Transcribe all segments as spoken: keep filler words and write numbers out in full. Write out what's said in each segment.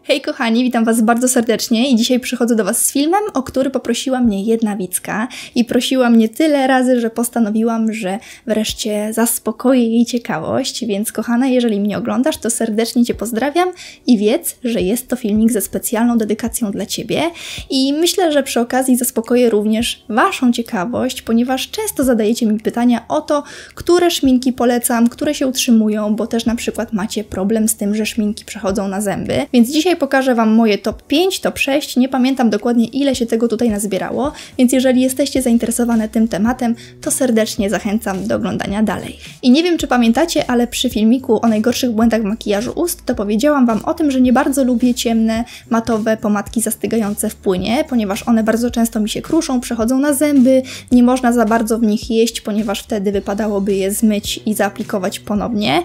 Hej kochani, witam Was bardzo serdecznie i dzisiaj przychodzę do Was z filmem, o który poprosiła mnie jedna widzka i prosiła mnie tyle razy, że postanowiłam, że wreszcie zaspokoję jej ciekawość, więc kochana, jeżeli mnie oglądasz, to serdecznie Cię pozdrawiam i wiedz, że jest to filmik ze specjalną dedykacją dla Ciebie i myślę, że przy okazji zaspokoję również Waszą ciekawość, ponieważ często zadajecie mi pytania o to, które szminki polecam, które się utrzymują, bo też na przykład macie problem z tym, że szminki przechodzą na zęby, więc dzisiaj pokażę Wam moje top pięć, top sześć, nie pamiętam dokładnie ile się tego tutaj nazbierało, więc jeżeli jesteście zainteresowane tym tematem, to serdecznie zachęcam do oglądania dalej. I nie wiem, czy pamiętacie, ale przy filmiku o najgorszych błędach w makijażu ust, to powiedziałam Wam o tym, że nie bardzo lubię ciemne, matowe pomadki zastygające w płynie, ponieważ one bardzo często mi się kruszą, przechodzą na zęby, nie można za bardzo w nich jeść, ponieważ wtedy wypadałoby je zmyć i zaaplikować ponownie.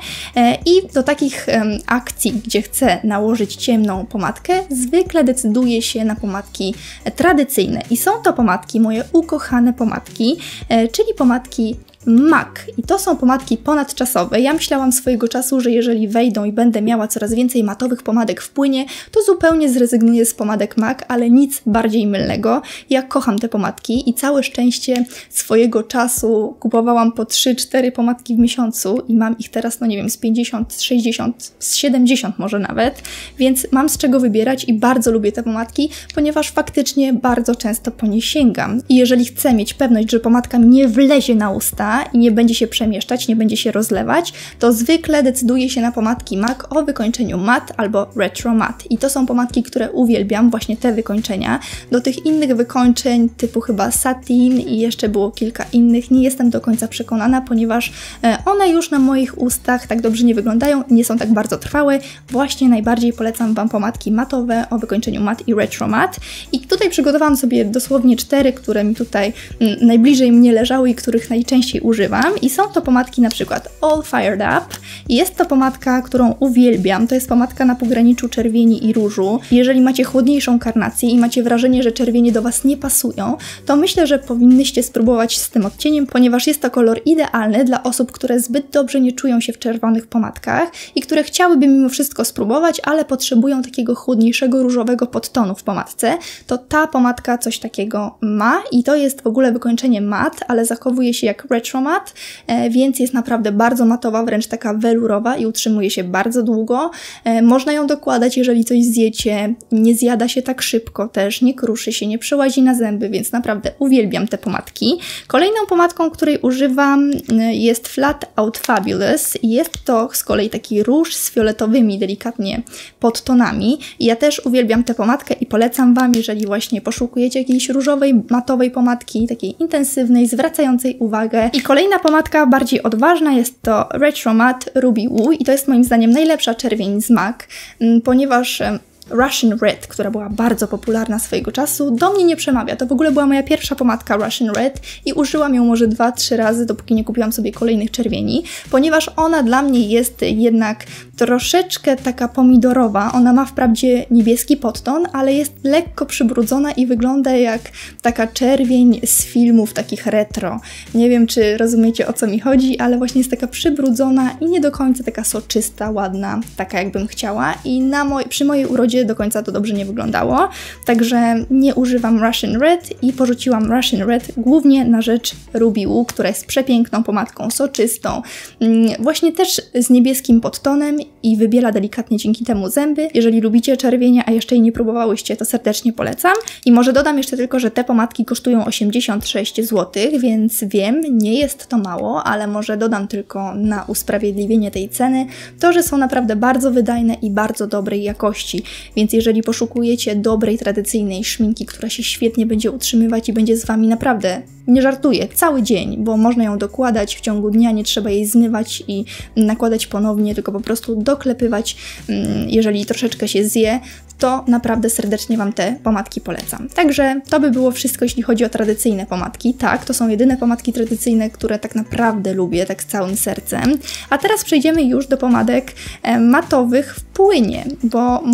I do takich akcji, gdzie chcę nałożyć ciemną pomadkę, zwykle decyduję się na pomadki tradycyjne. I są to pomadki, moje ukochane pomadki, czyli pomadki M A C. I to są pomadki ponadczasowe. Ja myślałam swojego czasu, że jeżeli wejdą i będę miała coraz więcej matowych pomadek w płynie, to zupełnie zrezygnuję z pomadek M A C, ale nic bardziej mylnego. Ja kocham te pomadki i całe szczęście swojego czasu kupowałam po trzy cztery pomadki w miesiącu i mam ich teraz, no nie wiem, z pięćdziesiąt, sześćdziesiąt, z siedemdziesiąt może nawet, więc mam z czego wybierać i bardzo lubię te pomadki, ponieważ faktycznie bardzo często po nie sięgam. I jeżeli chcę mieć pewność, że pomadka mi nie wlezie na usta i nie będzie się przemieszczać, nie będzie się rozlewać, to zwykle decyduję się na pomadki M A C o wykończeniu mat albo retro mat. I to są pomadki, które uwielbiam, właśnie te wykończenia. Do tych innych wykończeń typu chyba satin i jeszcze było kilka innych, nie jestem do końca przekonana, ponieważ one już na moich ustach tak dobrze nie wyglądają, nie są tak bardzo trwałe. Właśnie najbardziej polecam Wam pomadki matowe o wykończeniu mat i retro mat. I tutaj przygotowałam sobie dosłownie cztery, które mi tutaj m, najbliżej mnie leżały i których najczęściej używam. I są to pomadki na przykład All Fired Up. Jest to pomadka, którą uwielbiam. To jest pomadka na pograniczu czerwieni i różu. Jeżeli macie chłodniejszą karnację i macie wrażenie, że czerwienie do Was nie pasują, to myślę, że powinnyście spróbować z tym odcieniem, ponieważ jest to kolor idealny dla osób, które zbyt dobrze nie czują się w czerwonych pomadkach i które chciałyby mimo wszystko spróbować, ale potrzebują takiego chłodniejszego różowego podtonu w pomadce. To ta pomadka coś takiego ma i to jest w ogóle wykończenie mat, ale zachowuje się jak retro mat, e, więc jest naprawdę bardzo matowa, wręcz taka welurowa i utrzymuje się bardzo długo. E, można ją dokładać, jeżeli coś zjecie, nie zjada się tak szybko też, nie kruszy się, nie przełazi na zęby, więc naprawdę uwielbiam te pomadki. Kolejną pomadką, której używam, jest Flat Out Fabulous. Jest to z kolei taki róż z fioletowymi delikatnie podtonami. I ja też uwielbiam tę pomadkę i polecam Wam, jeżeli właśnie poszukujecie jakiejś różowej, matowej pomadki, takiej intensywnej, zwracającej uwagę. I kolejna pomadka, bardziej odważna, jest to Retro Matte Ruby Woo i to jest moim zdaniem najlepsza czerwień z M A C, ponieważ Russian Red, która była bardzo popularna swojego czasu, do mnie nie przemawia. To w ogóle była moja pierwsza pomadka Russian Red i użyłam ją może dwa trzy razy, dopóki nie kupiłam sobie kolejnych czerwieni, ponieważ ona dla mnie jest jednak troszeczkę taka pomidorowa. Ona ma wprawdzie niebieski podton, ale jest lekko przybrudzona i wygląda jak taka czerwień z filmów takich retro. Nie wiem, czy rozumiecie, o co mi chodzi, ale właśnie jest taka przybrudzona i nie do końca taka soczysta, ładna, taka jakbym chciała i na moj przy mojej urodzie do końca to dobrze nie wyglądało, także nie używam Russian Red i porzuciłam Russian Red głównie na rzecz Ruby Woo, która jest przepiękną pomadką, soczystą, właśnie też z niebieskim podtonem i wybiela delikatnie dzięki temu zęby. Jeżeli lubicie czerwienie, a jeszcze jej nie próbowałyście, to serdecznie polecam. I może dodam jeszcze tylko, że te pomadki kosztują osiemdziesiąt sześć złotych, więc wiem, nie jest to mało, ale może dodam tylko na usprawiedliwienie tej ceny to, że są naprawdę bardzo wydajne i bardzo dobrej jakości. Więc jeżeli poszukujecie dobrej, tradycyjnej szminki, która się świetnie będzie utrzymywać i będzie z Wami naprawdę, nie żartuję, cały dzień, bo można ją dokładać w ciągu dnia, nie trzeba jej zmywać i nakładać ponownie, tylko po prostu doklepywać, jeżeli troszeczkę się zje, to naprawdę serdecznie Wam te pomadki polecam. Także to by było wszystko, jeśli chodzi o tradycyjne pomadki. Tak, to są jedyne pomadki tradycyjne, które tak naprawdę lubię, tak z całym sercem. A teraz przejdziemy już do pomadek e, matowych w płynie, bo może ja nie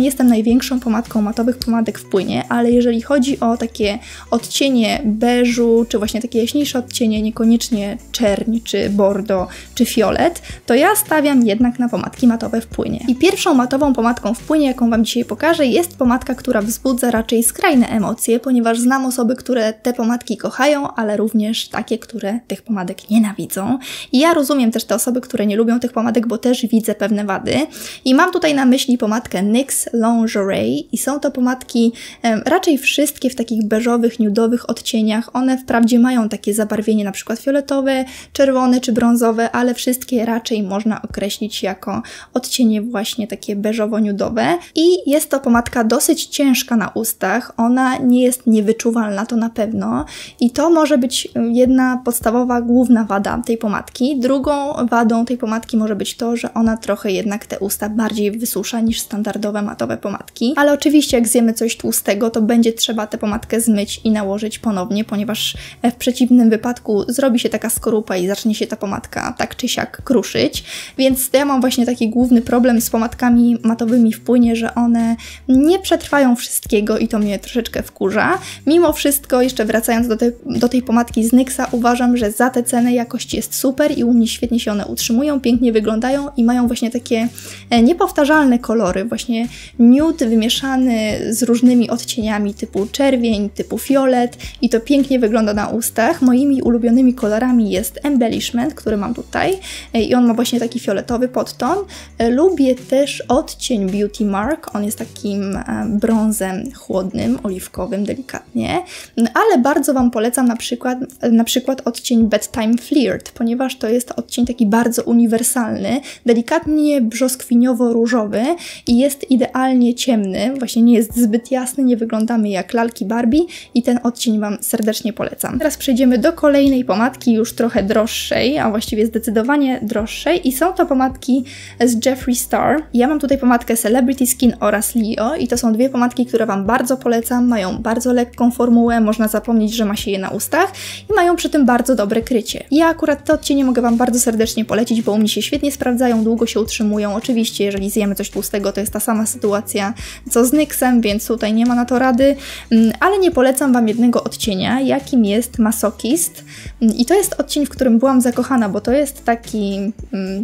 jestem największą pomadką matowych pomadek w płynie, ale jeżeli chodzi o takie odcienie beżu, czy właśnie takie jaśniejsze odcienie, niekoniecznie czerń, czy bordo, czy fiolet, to ja stawiam jednak na pomadki matowe w płynie. I pierwszą matową pomadką w płynie, jaką Wam dzisiaj pokażę, jest pomadka, która wzbudza raczej skrajne emocje, ponieważ znam osoby, które te pomadki kochają, ale również takie, które tych pomadek nienawidzą. I ja rozumiem też te osoby, które nie lubią tych pomadek, bo też widzę pewne wady. I mam tutaj na myśli pomadkę N Y X Lingerie i są to pomadki um, raczej wszystkie w takich beżowych, nudowych odcieniach. One wprawdzie mają takie zabarwienie na przykład fioletowe, czerwone czy brązowe, ale wszystkie raczej można określić jako odcienie właśnie takie beżowo-nudowe. I jest to pomadka dosyć ciężka na ustach. Ona nie jest niewyczuwalna, to na pewno. I to może być jedna podstawowa, główna wada tej pomadki. Drugą wadą tej pomadki może być to, że ona trochę jednak te usta bardziej wysusza niż standardowe matowe pomadki. Ale oczywiście jak zjemy coś tłustego, to będzie trzeba tę pomadkę zmyć i nałożyć ponownie, ponieważ w przeciwnym wypadku zrobi się taka skorupa i zacznie się ta pomadka tak czy siak kruszyć. Więc ja mam właśnie taki główny problem z pomadkami matowymi w płynie, że one nie przetrwają wszystkiego i to mnie troszeczkę wkurza. Mimo wszystko, jeszcze wracając do, te, do tej pomadki z N Y X a, uważam, że za tę cenę jakość jest super i u mnie świetnie się one utrzymują, pięknie wyglądają i mają właśnie takie niepowtarzalne kolory, właśnie nude wymieszany z różnymi odcieniami typu czerwień, typu fiolet i to pięknie wygląda na ustach. Moimi ulubionymi kolorami jest Embellishment, który mam tutaj i on ma właśnie taki fioletowy podton. Lubię też odcień Beauty Mark, on jest takim brązem chłodnym, oliwkowym delikatnie, ale bardzo Wam polecam na przykład, na przykład odcień Bedtime Flirt, ponieważ to jest odcień taki bardzo uniwersalny, delikatnie brzoskwiniowo-różowy i jest idealnie ciemny, właśnie nie jest zbyt jasny, nie wyglądamy jak lalki Barbie i ten odcień Wam serdecznie polecam. Teraz przejdziemy do kolejnej pomadki, już trochę droższej, a właściwie zdecydowanie droższej i są to pomadki z Jeffree Star. Ja mam tutaj pomadkę Celebrity Skin oraz Leo i to są dwie pomadki, które Wam bardzo polecam, mają bardzo lekką formułę, można zapomnieć, że ma się je na ustach i mają przy tym bardzo dobre krycie. Ja akurat te odcienie mogę Wam bardzo serdecznie polecić, bo u mnie się świetnie sprawdzają, długo się utrzymują. Oczywiście, jeżeli zjemy coś tłustego, to jest ta sama sytuacja co z N Y X em, więc tutaj nie ma na to rady, ale nie polecam Wam jednego odcienia, jakim jest Masochist i to jest odcień, w którym byłam zakochana, bo to jest taki mm,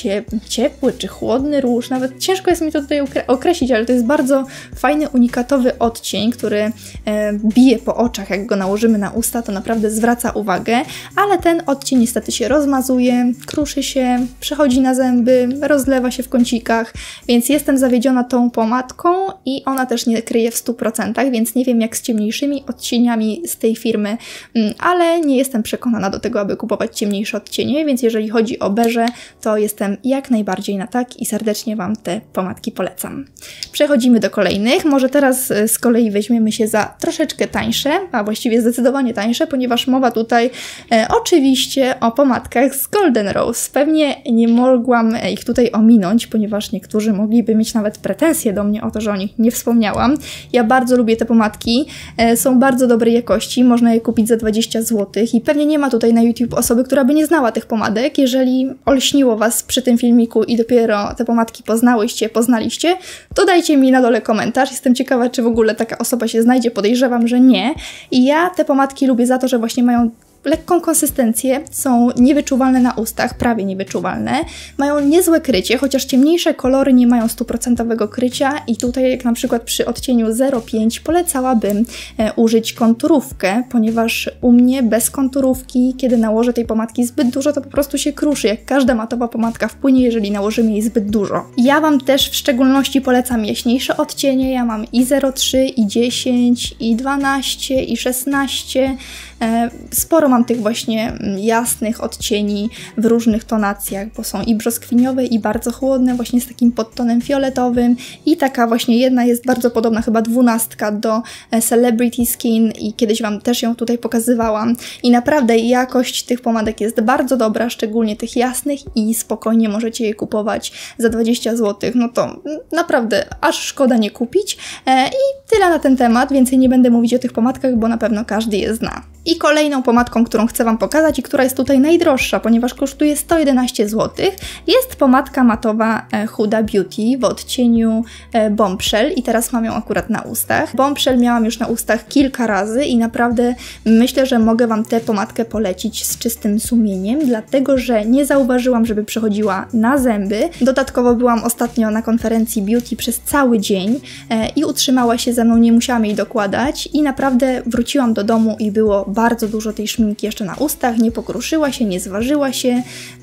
ciepły czy chłodny róż, nawet ciężko jest mi to tutaj określić, ale to jest bardzo fajny, unikatowy odcień, który e, bije po oczach, jak go nałożymy na usta, to naprawdę zwraca uwagę, ale ten odcień niestety się rozmazuje, kruszy się, przechodzi na zęby, rozlewa się w kącikach, więc jestem zawiedziona tą pomadką i ona też nie kryje w stu procentach, więc nie wiem jak z ciemniejszymi odcieniami z tej firmy, ale nie jestem przekonana do tego, aby kupować ciemniejsze odcienie, więc jeżeli chodzi o beże, to jestem jak najbardziej na tak i serdecznie Wam te pomadki polecam. Przechodzimy do kolejnych, może teraz z kolei weźmiemy się za troszeczkę tańsze, a właściwie zdecydowanie tańsze, ponieważ mowa tutaj e, oczywiście o pomadkach z Golden Rose. Pewnie nie mogłam ich tutaj ominąć, ponieważ niektórzy mogliby mieć nawet pretensje do mnie o to, że o nich nie wspomniałam. Ja bardzo lubię te pomadki, e, są bardzo dobrej jakości, można je kupić za dwadzieścia złotych i pewnie nie ma tutaj na YouTube osoby, która by nie znała tych pomadek. Jeżeli olśniło Was przy tym filmiku i dopiero te pomadki poznałyście, poznaliście, to dajcie mi na dole komentarz. Jestem ciekawa, czy w ogóle taka osoba się znajdzie, podejrzewam, że nie. I ja te pomadki lubię za to, że właśnie mają lekką konsystencję, są niewyczuwalne na ustach, prawie niewyczuwalne, mają niezłe krycie, chociaż ciemniejsze kolory nie mają stuprocentowego krycia i tutaj jak na przykład przy odcieniu zero przecinek pięć polecałabym e, użyć konturówkę, ponieważ u mnie bez konturówki, kiedy nałożę tej pomadki zbyt dużo, to po prostu się kruszy, jak każda matowa pomadka wpłynie, jeżeli nałożymy jej zbyt dużo. Ja Wam też w szczególności polecam jaśniejsze odcienie, ja mam i zero przecinek trzy, i dziesięć, i dwanaście, i szesnaście, e, sporo mam tych właśnie jasnych odcieni w różnych tonacjach, bo są i brzoskwiniowe, i bardzo chłodne, właśnie z takim podtonem fioletowym i taka właśnie jedna jest bardzo podobna, chyba dwunastka do Celebrity Skin i kiedyś Wam też ją tutaj pokazywałam i naprawdę jakość tych pomadek jest bardzo dobra, szczególnie tych jasnych i spokojnie możecie je kupować za dwadzieścia złotych, no to naprawdę aż szkoda nie kupić i tyle na ten temat, więcej nie będę mówić o tych pomadkach, bo na pewno każdy je zna. I kolejną pomadką, którą chcę Wam pokazać i która jest tutaj najdroższa, ponieważ kosztuje sto jedenaście złotych. Jest pomadka matowa Huda Beauty w odcieniu Bombshell i teraz mam ją akurat na ustach. Bombshell miałam już na ustach kilka razy i naprawdę myślę, że mogę Wam tę pomadkę polecić z czystym sumieniem, dlatego że nie zauważyłam, żeby przechodziła na zęby. Dodatkowo byłam ostatnio na konferencji beauty przez cały dzień e, i utrzymała się ze mną, nie musiałam jej dokładać i naprawdę wróciłam do domu i było bardzo dużo tej szminki jeszcze na ustach, nie pokruszyła się, nie zważyła się,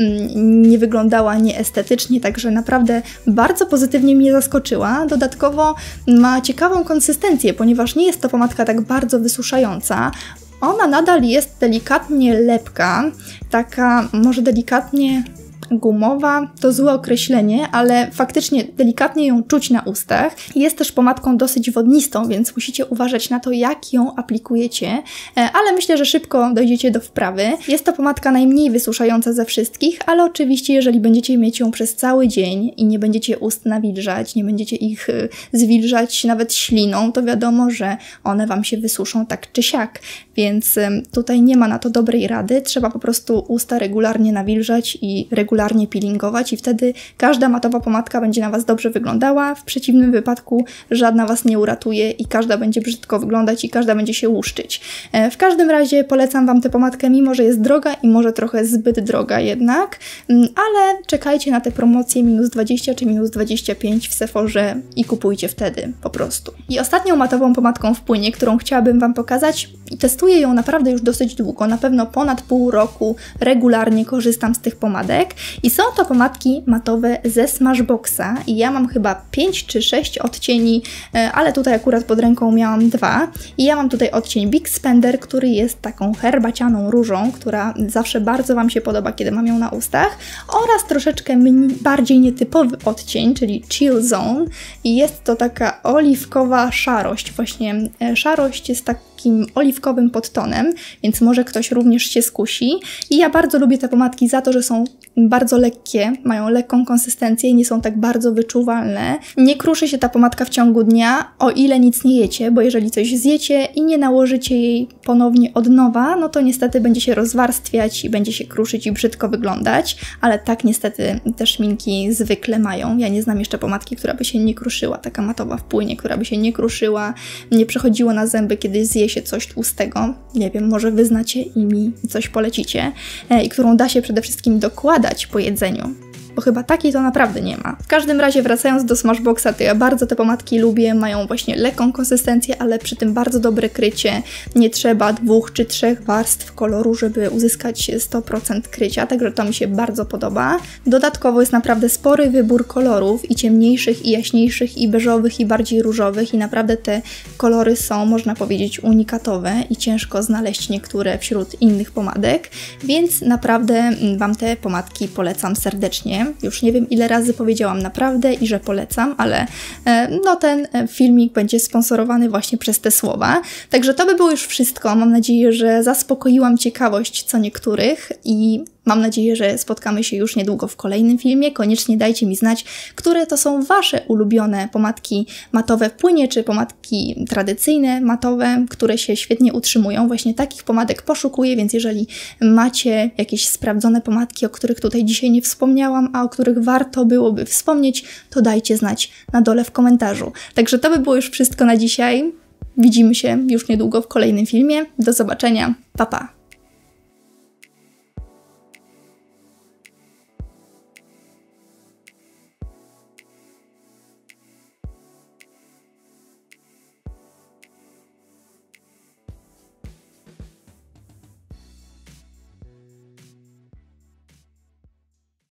mm, nie wyglądała nieestetycznie, także naprawdę bardzo pozytywnie mnie zaskoczyła. Dodatkowo ma ciekawą konsystencję, ponieważ nie jest to pomadka tak bardzo wysuszająca. Ona nadal jest delikatnie lepka, taka może delikatnie gumowa, to złe określenie, ale faktycznie delikatnie ją czuć na ustach. Jest też pomadką dosyć wodnistą, więc musicie uważać na to, jak ją aplikujecie, ale myślę, że szybko dojdziecie do wprawy. Jest to pomadka najmniej wysuszająca ze wszystkich, ale oczywiście jeżeli będziecie mieć ją przez cały dzień i nie będziecie ust nawilżać, nie będziecie ich zwilżać nawet śliną, to wiadomo, że one Wam się wysuszą tak czy siak, więc tutaj nie ma na to dobrej rady. Trzeba po prostu usta regularnie nawilżać i regularnie peelingować i wtedy każda matowa pomadka będzie na Was dobrze wyglądała. W przeciwnym wypadku żadna Was nie uratuje i każda będzie brzydko wyglądać i każda będzie się łuszczyć. W każdym razie polecam Wam tę pomadkę, mimo że jest droga i może trochę zbyt droga jednak, ale czekajcie na te promocje minus dwadzieścia czy minus dwadzieścia pięć w Sephorze i kupujcie wtedy po prostu. I ostatnią matową pomadką w płynie, którą chciałabym Wam pokazać, i testuję ją naprawdę już dosyć długo, na pewno ponad pół roku regularnie korzystam z tych pomadek i są to pomadki matowe ze Smashboxa i ja mam chyba pięć czy sześć odcieni, ale tutaj akurat pod ręką miałam dwa i ja mam tutaj odcień Big Spender, który jest taką herbacianą różą, która zawsze bardzo Wam się podoba, kiedy mam ją na ustach, oraz troszeczkę mniej, bardziej nietypowy odcień, czyli Chill Zone i jest to taka oliwkowa szarość, właśnie szarość jest tak takim oliwkowym podtonem, więc może ktoś również się skusi. I ja bardzo lubię te pomadki za to, że są bardzo lekkie, mają lekką konsystencję i nie są tak bardzo wyczuwalne. Nie kruszy się ta pomadka w ciągu dnia, o ile nic nie jecie, bo jeżeli coś zjecie i nie nałożycie jej ponownie od nowa, no to niestety będzie się rozwarstwiać i będzie się kruszyć i brzydko wyglądać, ale tak niestety te szminki zwykle mają. Ja nie znam jeszcze pomadki, która by się nie kruszyła, taka matowa w płynie, która by się nie kruszyła, nie przechodziła na zęby, kiedy zje się coś tłustego. Nie wiem, może wy znacie i mi coś polecicie. E, I którą da się przede wszystkim dokładać po jedzeniu. Bo chyba takiej to naprawdę nie ma. W każdym razie wracając do Smashboxa, to ja bardzo te pomadki lubię, mają właśnie lekką konsystencję, ale przy tym bardzo dobre krycie. Nie trzeba dwóch czy trzech warstw koloru, żeby uzyskać sto procent krycia, także to mi się bardzo podoba. Dodatkowo jest naprawdę spory wybór kolorów i ciemniejszych, i jaśniejszych, i beżowych, i bardziej różowych i naprawdę te kolory są, można powiedzieć, unikatowe i ciężko znaleźć niektóre wśród innych pomadek, więc naprawdę Wam te pomadki polecam serdecznie. Już nie wiem, ile razy powiedziałam naprawdę i że polecam, ale no ten filmik będzie sponsorowany właśnie przez te słowa. Także to by było już wszystko. Mam nadzieję, że zaspokoiłam ciekawość co niektórych i mam nadzieję, że spotkamy się już niedługo w kolejnym filmie. Koniecznie dajcie mi znać, które to są Wasze ulubione pomadki matowe w płynie, czy pomadki tradycyjne matowe, które się świetnie utrzymują. Właśnie takich pomadek poszukuję, więc jeżeli macie jakieś sprawdzone pomadki, o których tutaj dzisiaj nie wspomniałam, a o których warto byłoby wspomnieć, to dajcie znać na dole w komentarzu. Także to by było już wszystko na dzisiaj. Widzimy się już niedługo w kolejnym filmie. Do zobaczenia. Pa, pa!